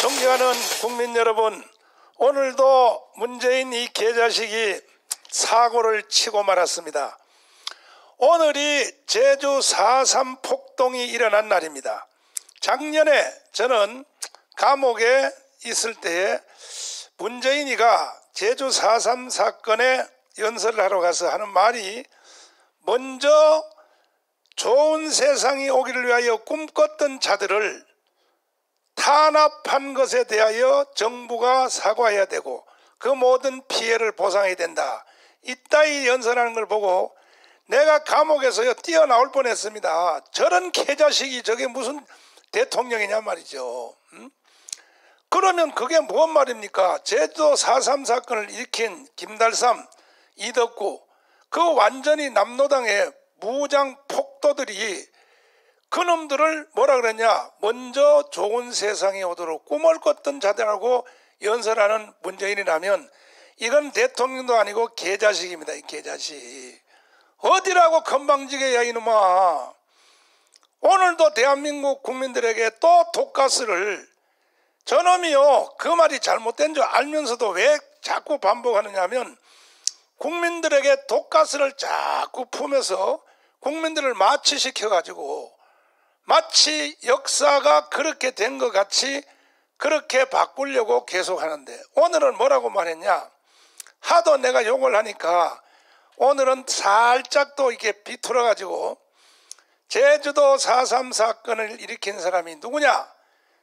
존경하는 국민 여러분, 오늘도 문재인 이 개자식이 사고를 치고 말았습니다. 오늘이 제주 4.3 폭동이 일어난 날입니다. 작년에 저는 감옥에 있을 때에 문재인이가 제주 4.3 사건에 연설을 하러 가서 하는 말이, 먼저 좋은 세상이 오기를 위하여 꿈꿨던 자들을 탄압한 것에 대하여 정부가 사과해야 되고 그 모든 피해를 보상해야 된다. 이따위 연설하는 걸 보고 내가 감옥에서 뛰어나올 뻔했습니다. 저런 개자식이 저게 무슨 대통령이냐 말이죠. 그러면 그게 뭔 말입니까? 제주도 4.3 사건을 일으킨 김달삼, 이덕구, 그 완전히 남로당의 무장 폭도들이 그놈들을 뭐라 그랬냐, 먼저 좋은 세상이 오도록 꿈을 꿨던 자들하고 연설하는 문재인이라면 이건 대통령도 아니고 개자식입니다. 이 개자식. 어디라고 건방지게야 이놈아. 오늘도 대한민국 국민들에게 또 독가스를, 저놈이요 그 말이 잘못된 줄 알면서도 왜 자꾸 반복하느냐 하면, 국민들에게 독가스를 자꾸 품에서 국민들을 마취시켜가지고 마치 역사가 그렇게 된 것 같이 그렇게 바꾸려고 계속 하는데, 오늘은 뭐라고 말했냐, 하도 내가 욕을 하니까 오늘은 살짝 또 이렇게 비틀어 가지고 제주도 4.3 사건을 일으킨 사람이 누구냐,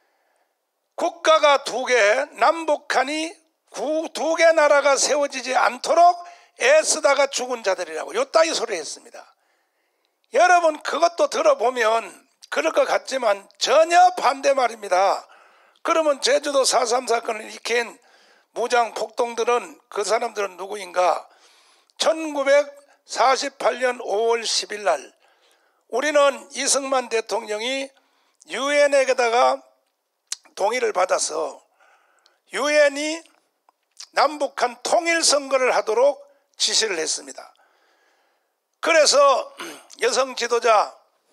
국가가 두 개, 남북한이 두 개 나라가 세워지지 않도록 애쓰다가 죽은 자들이라고 요따위 소리 했습니다. 여러분 그것도 들어보면 그럴 것 같지만 전혀 반대 말입니다. 그러면 제주도 4.3 사건을 일으킨 무장 폭동들은, 그 사람들은 누구인가? 1948년 5월 10일 날 우리는 이승만 대통령이 유엔에다가 동의를 받아서 유엔이 남북한 통일선거를 하도록 지시를 했습니다. 그래서 여성 지도자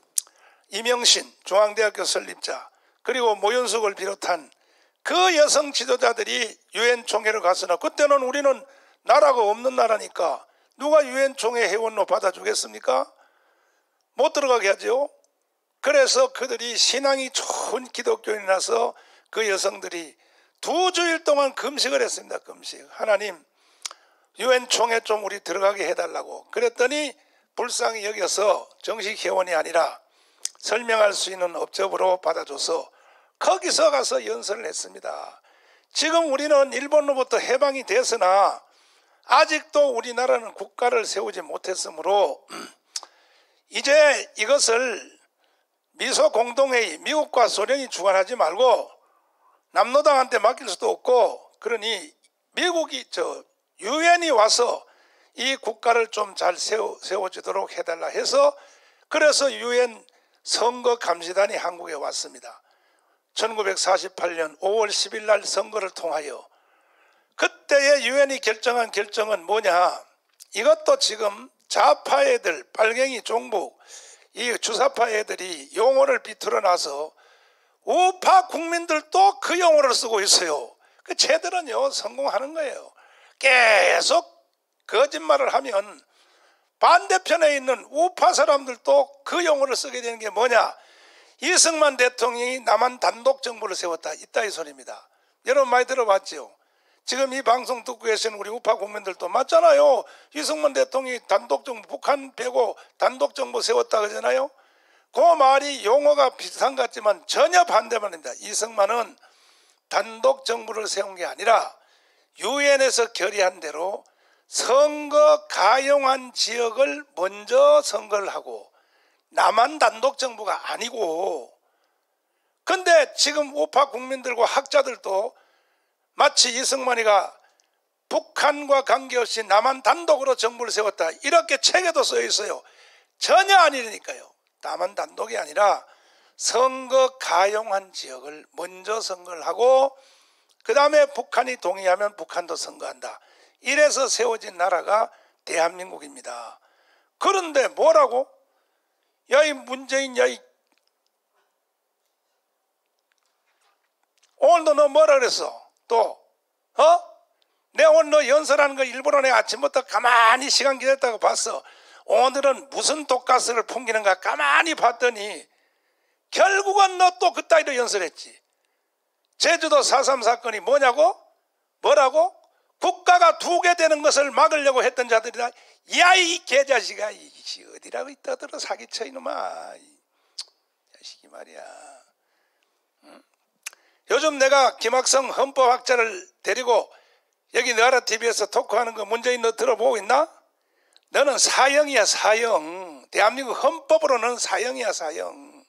이명신 중앙대학교 설립자, 그리고 모윤숙을 비롯한 그 여성 지도자들이 유엔 총회를 갔으나, 그때는 우리는 나라가 없는 나라니까 누가 유엔 총회 회원로 받아주겠습니까? 못 들어가게 하죠. 그래서 그들이 신앙이 좋은 기독교인이라서 그 여성들이 2주일 동안 금식을 했습니다. 금식. 하나님, 유엔 총회 좀 우리 들어가게 해달라고. 그랬더니 불쌍히 여겨서 정식 회원이 아니라 설명할 수 있는 업적으로 받아줘서 거기서 가서 연설을 했습니다. 지금 우리는 일본으로부터 해방이 됐으나 아직도 우리나라는 국가를 세우지 못했으므로 이제 이것을 미소공동회의, 미국과 소련이 주관하지 말고 남로당한테 맡길 수도 없고, 그러니 미국이 유엔이 와서 이 국가를 좀 잘 세워주도록 해달라 해서, 그래서 유엔 선거감시단이 한국에 왔습니다. 1948년 5월 10일 날 선거를 통하여 그때의 유엔이 결정한 결정은 뭐냐, 이것도 지금 좌파 애들, 빨갱이 종북, 이 주사파 애들이 용어를 비틀어놔서 우파 국민들도 그 용어를 쓰고 있어요. 그 쟤들은요 성공하는 거예요. 계속 거짓말을 하면 반대편에 있는 우파 사람들도 그 용어를 쓰게 되는 게 뭐냐, 이승만 대통령이 남한 단독 정부를 세웠다, 이따위 소리입니다. 여러분 많이 들어봤죠? 지금 이 방송 듣고 계시는 우리 우파 국민들도 맞잖아요. 이승만 대통령이 단독 정부, 북한 빼고 단독 정부 세웠다 그러잖아요. 그 말이 용어가 비슷한 것 같지만 전혀 반대 말입니다. 이승만은 단독 정부를 세운 게 아니라 유엔에서 결의한 대로 선거 가용한 지역을 먼저 선거를 하고, 남한 단독 정부가 아니고. 근데 지금 우파 국민들과 학자들도 마치 이승만이가 북한과 관계없이 남한 단독으로 정부를 세웠다, 이렇게 책에도 써 있어요. 전혀 아니니까요. 남한 단독이 아니라 선거 가용한 지역을 먼저 선거를 하고 그 다음에 북한이 동의하면 북한도 선거한다. 이래서 세워진 나라가 대한민국입니다. 그런데 뭐라고? 야 이 문재인, 야 이 오늘도 너 뭐라 그랬어? 또 내가 오늘 너 연설하는 거 일부러 내가 아침부터 가만히 시간 기다렸다고 봤어. 오늘은 무슨 독가스를 풍기는가 가만히 봤더니 결국은 너 또 그따위로 연설했지. 제주도 4.3 사건이 뭐냐고? 뭐라고? 국가가 두 개 되는 것을 막으려고 했던 자들이다. 야, 이 개자식아, 이씨 어디라고 떠들어 사기쳐 이놈아. 이 자식이 말이야. 응? 요즘 내가 김학성 헌법학자를 데리고 여기 너라TV에서 토크하는 거 문재인 너 들어보고 있나? 너는 사형이야, 사형. 대한민국 헌법으로는 사형이야, 사형.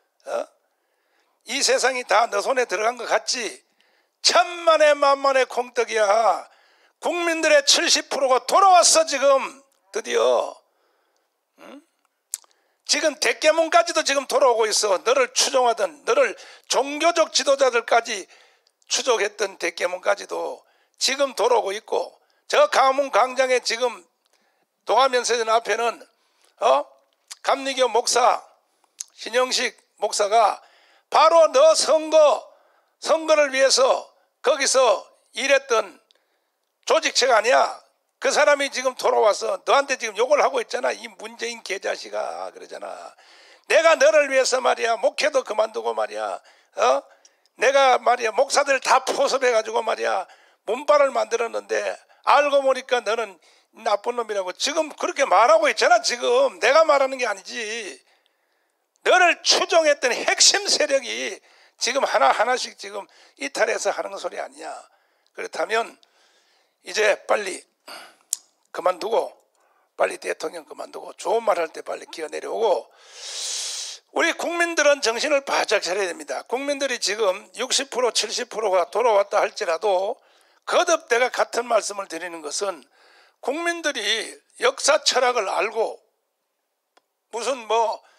이 세상이 다 너 손에 들어간 것 같지? 천만의 만만의 콩떡이야. 국민들의 70%가 돌아왔어 지금 드디어. 응? 지금 대깨문까지도 지금 돌아오고 있어. 너를 추종하던, 너를 종교적 지도자들까지 추종했던 대깨문까지도 지금 돌아오고 있고, 저 강화문 광장에 지금 동아면세전 앞에는 감리교 목사 신영식 목사가 바로 너 선거를 위해서 거기서 일했던 조직체가 아니야. 그 사람이 지금 돌아와서 너한테 지금 욕을 하고 있잖아. 이 문재인 개자식아 그러잖아. 내가 너를 위해서 말이야 목회도 그만두고 말이야 내가 말이야 목사들 다 포섭해 가지고 말이야 문발을 만들었는데 알고 보니까 너는 나쁜 놈이라고 지금 그렇게 말하고 있잖아. 지금 내가 말하는 게 아니지. 너를 추종했던 핵심 세력이 지금 하나하나씩 지금 이탈해서 하는 소리 아니냐. 그렇다면 이제 빨리 그만두고, 빨리 대통령 그만두고 좋은 말 할 때 빨리 기어 내려오고, 우리 국민들은 정신을 바짝 차려야 됩니다. 국민들이 지금 60% 70%가 돌아왔다 할지라도 거듭 내가 같은 말씀을 드리는 것은 국민들이 역사 철학을 알고 무슨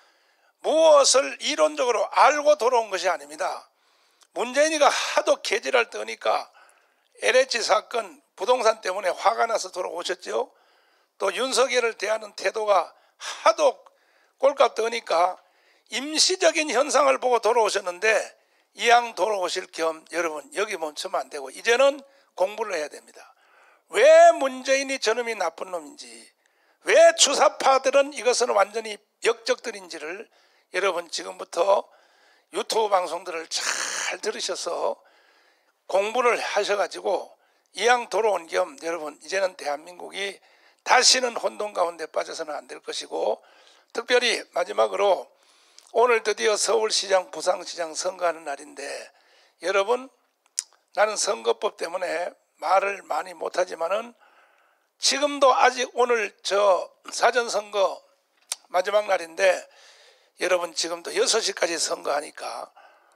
무엇을 이론적으로 알고 돌아온 것이 아닙니다. 문재인이가 하도 개지랄 떠니까 LH 사건 부동산 때문에 화가 나서 돌아오셨죠. 또 윤석열을 대하는 태도가 하도 꼴값 떠니까 임시적인 현상을 보고 돌아오셨는데 이왕 돌아오실 겸 여러분 여기 멈추면 안 되고 이제는 공부를 해야 됩니다. 왜 문재인이 저놈이 나쁜 놈인지, 왜 주사파들은 이것은 완전히 역적들인지를 여러분 지금부터 유튜브 방송들을 잘 들으셔서 공부를 하셔가지고 이왕 돌아온 겸 여러분 이제는 대한민국이 다시는 혼돈 가운데 빠져서는 안 될 것이고, 특별히 마지막으로 오늘 드디어 서울시장 부산시장 선거하는 날인데 여러분 나는 선거법 때문에 말을 많이 못하지만은 지금도 아직 오늘 저 사전선거 마지막 날인데 여러분 지금도 6시까지 선거하니까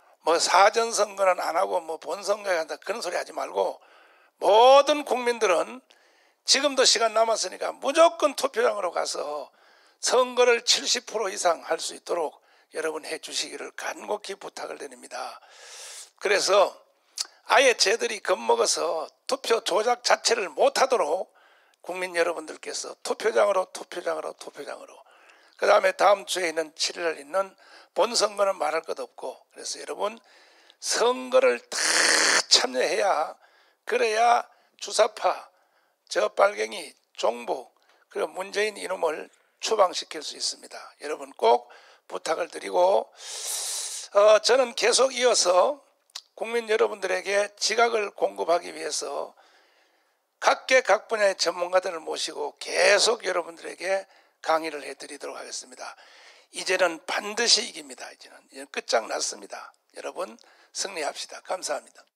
사전선거는 안 하고 본선거에 한다 그런 소리 하지 말고 모든 국민들은 지금도 시간 남았으니까 무조건 투표장으로 가서 선거를 70% 이상 할 수 있도록 여러분 해 주시기를 간곡히 부탁을 드립니다. 그래서 아예 쟤들이 겁먹어서 투표 조작 자체를 못하도록 국민 여러분들께서 투표장으로 그 다음에 다음 주에 있는 7일날 있는 본선거는 말할 것 없고, 그래서 여러분 선거를 다 참여해야 그래야 주사파 저 빨갱이 종북 그리고 문재인 이놈을 추방시킬 수 있습니다. 여러분 꼭 부탁을 드리고 저는 계속 이어서 국민 여러분들에게 지각을 공급하기 위해서 각계 각 분야의 전문가들을 모시고 계속 여러분들에게 강의를 해드리도록 하겠습니다. 이제는 반드시 이깁니다. 이제는 끝장났습니다. 여러분 승리합시다. 감사합니다.